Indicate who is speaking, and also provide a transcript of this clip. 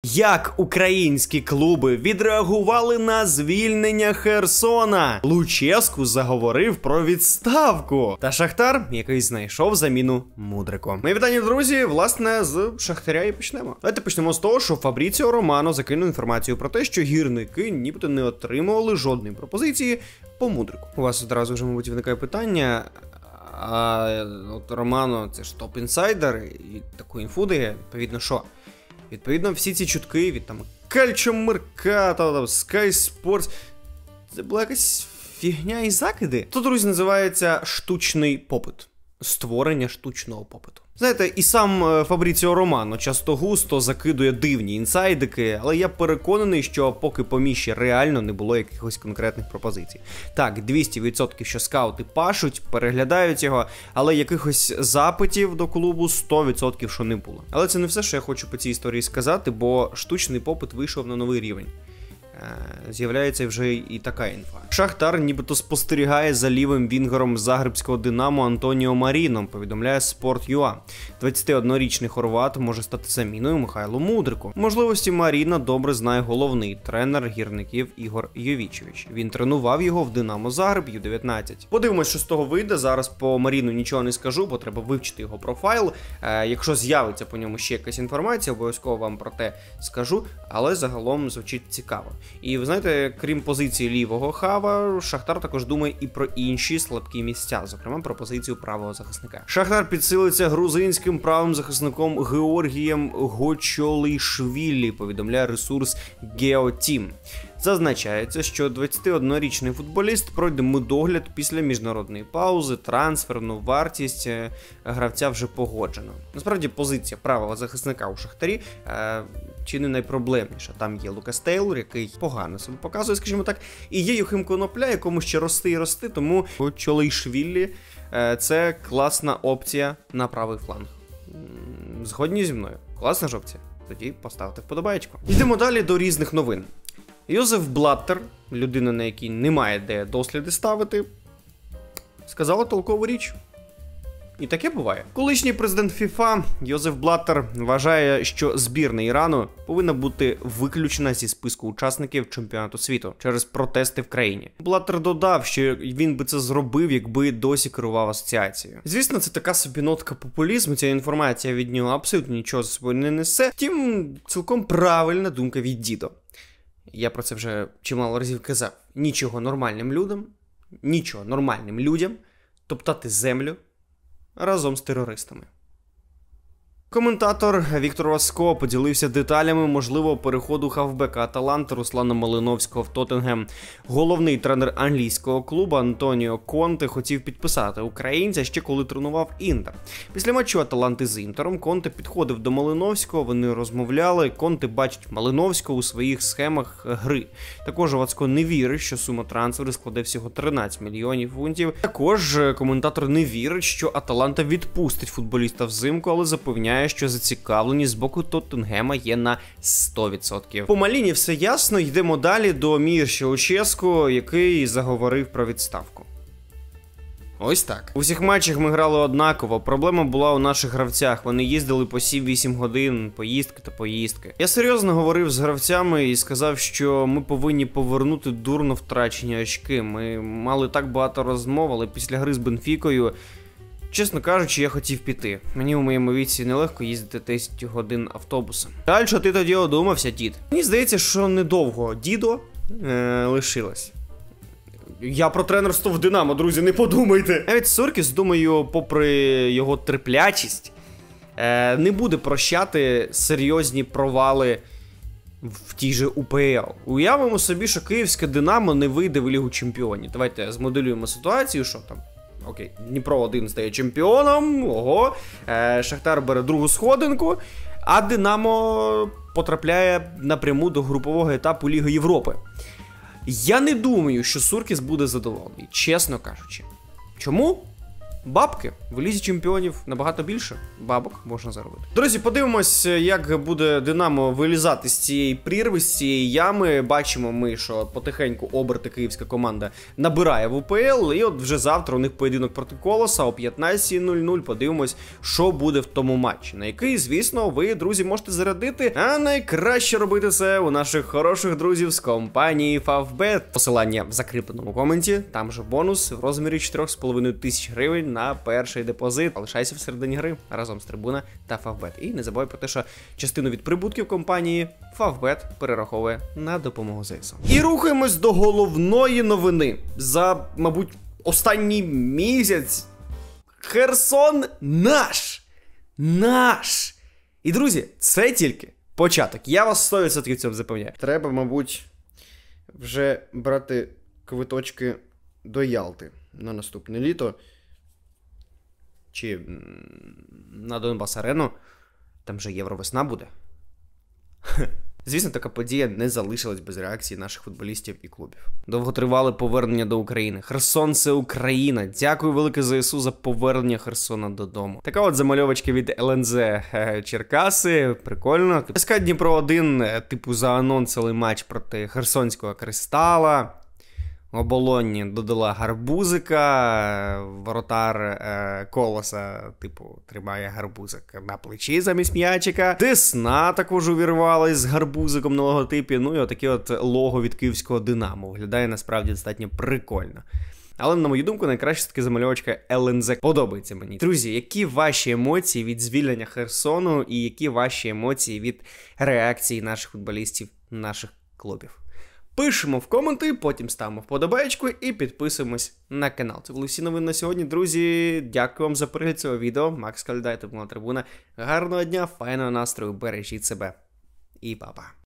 Speaker 1: Як українські клуби відреагували на звільнення Херсона? Луческу заговорив про відставку. Та Шахтар, який знайшов заміну Мудрику. Мої вітання, друзі, власне, з Шахтаря і почнемо. Давайте почнемо з того, що Фабріціо Романо закинув інформацію про те, що гірники нібито не отримували жодної пропозиції по Мудрику. У вас одразу вже, мабуть, виникає питання, а от Романо, це ж топ-інсайдер, і таку інфу дає, відповідно, що? Відповідно, всі ці чутки від там Calcio Mercato, там Sky Sports, це була якась фігня і закиди. Тут, друзі, називається штучний попит. Створення штучного попиту. Знаєте, і сам Фабріціо Романо часто густо закидує дивні інсайдики, але я переконаний, що поки по Міші реально не було якихось конкретних пропозицій. Так, 200% що скаути пашуть, переглядають його, але якихось запитів до клубу 100% що не було. Але це не все, що я хочу по цій історії сказати, бо штучний попит вийшов на новий рівень. З'являється вже і така інфа. Шахтар нібито спостерігає за лівим вінгером загребського Динамо Антоніо Маріном, повідомляє Sport.ua. 21-річний хорват може стати заміною Михайлу Мудрику. Можливості Маріна добре знає головний тренер гірників Ігор Йовічевич. Він тренував його в Динамо Загреб Ю-19. Подивимось, що з того вийде. Зараз по Маріну нічого не скажу, бо треба вивчити його профайл. Якщо з'явиться по ньому ще якась інформація, обов'язково вам про те скажу, але загалом звучить цікаво. І ви знаєте, крім позиції лівого хава, Шахтар також думає і про інші слабкі місця, зокрема про позицію правого захисника. Шахтар підсилиться грузинським правим захисником Георгієм Гочолишвілі, повідомляє ресурс GeoTeam. Зазначається, що 21-річний футболіст пройде медогляд після міжнародної паузи, трансферну вартість гравця вже погоджено. Насправді позиція правого захисника у Шахтарі чи не найпроблемніша. Там є Лукас Тейлор, який погано себе показує, скажімо так, і є Юхим Конопля, якому ще рости і рости, тому Гочолишвілі це класна опція на правий фланг. Згодні зі мною? Класна ж опція? Тоді поставте вподобаєчку. Йдемо далі до різних новин. Йозеф Блаттер, людина, на якій немає де досліди ставити, сказала толкову річ. І таке буває. Колишній президент ФІФА Йозеф Блаттер вважає, що збірна Ірану повинна бути виключена зі списку учасників чемпіонату світу через протести в країні. Блаттер додав, що він би це зробив, якби досі керував асоціацією. Звісно, це така собі нотка популізму, ця інформація від нього абсолютно нічого за собою не несе. Втім, цілком правильна думка від дідо. Я про це вже чимало разів казав. Нічого нормальним людям топтати землю разом з терористами. Коментатор Віктор Васко поділився деталями можливого переходу хавбека Аталанти Руслана Малиновського в Тоттенгем. Головний тренер англійського клубу Антоніо Конте хотів підписати українця ще коли тренував Інтер. Після матчу Аталанти з Інтером Конте підходив до Малиновського, вони розмовляли, Конте бачить Малиновського у своїх схемах гри. Також Васко не вірить, що сума трансферу складе всього 13 мільйонів фунтів. Також коментатор не вірить, що Аталанта відпустить футболіста взимку, але запевняє, що зацікавленість з боку Тоттенгема є на 100%. По Маліні все ясно, йдемо далі до Мірча Луческу, який заговорив про відставку. Ось так. У всіх матчах ми грали однаково, проблема була у наших гравцях, вони їздили по 7-8 годин, поїздки та поїздки. Я серйозно говорив з гравцями і сказав, що ми повинні повернути дурно втрачені очки. Ми мали так багато розмов, але після гри з Бенфікою, чесно кажучи, я хотів піти. Мені у моєму віці нелегко їздити 10 годин автобусом. Жаль, що ти тоді одумався, дід. Мені здається, що недовго дідо лишилось. Я про тренерство в Динамо, друзі, не подумайте. Навіть Суркіс, думаю, попри його терплячість, не буде прощати серйозні провали в тій же УПЛ. Уявимо собі, що київське Динамо не вийде в Лігу Чемпіонів. Давайте змоделюємо ситуацію, що там. Окей, Дніпро-1 стає чемпіоном, ого, Шахтар бере другу сходинку, а Динамо потрапляє напряму до групового етапу Ліги Європи. Я не думаю, що Суркіс буде задоволений, чесно кажучи. Чому? бабки. В Лізі Чемпіонів набагато більше бабок можна заробити. Друзі, подивимось, як буде Динамо вилізати з цієї прірви, з цієї ями. Бачимо ми, що потихеньку оберти київська команда набирає в УПЛ. І от вже завтра у них поєдинок проти Колоса о 15:00. Подивимось, що буде в тому матчі, на який, звісно, ви, друзі, можете зарядити. А найкраще робити це у наших хороших друзів з компанії Favbet. Посилання в закріпленому коменті. Там же бонус в розмірі 4,5 тисяч гривень на перший депозит. Залишайся всередині гри разом з Трибуна та Favbet. І не забувай про те, що частину від прибутків компанії Favbet перераховує на допомогу ЗСУ. І рухаємось до головної новини. За, мабуть, останній місяць Херсон наш! Наш! І, друзі, це тільки початок. Я вас 100% в цьому запевняю. Треба, мабуть, вже брати квиточки до Ялти на наступне літо. Чи на Донбас-арену. Там же Євровесна буде. Звісно, така подія не залишилась без реакції наших футболістів і клубів. Довготривале повернення до України. Херсон – це Україна. Дякую велике ЗСУ за повернення Херсона додому. Така от замальовочка від ЛНЗ Черкаси. Прикольно. СК Дніпро-1, типу, заанонсили матч проти Херсонського Кристала. Оболонні додала гарбузика, воротар Колоса, типу, тримає гарбузик на плечі замість м'ячика. Десна також увірвалась з гарбузиком на логотипі. Ну і отаке от лого від київського Динамо. Виглядає насправді достатньо прикольно. Але, на мою думку, найкраще таки замальовочка ЛНЗ подобається мені. Друзі, які ваші емоції від звільнення Херсону і які ваші емоції від реакції наших футболістів, наших клубів? Пишемо в коменти, потім ставимо вподобаєчку і підписуємось на канал. Це були всі новини на сьогодні, друзі. Дякую вам за перегляд цього відео. Макс Калідай, Трибуна. Гарного дня, файного настрою, бережіть себе. І па-па.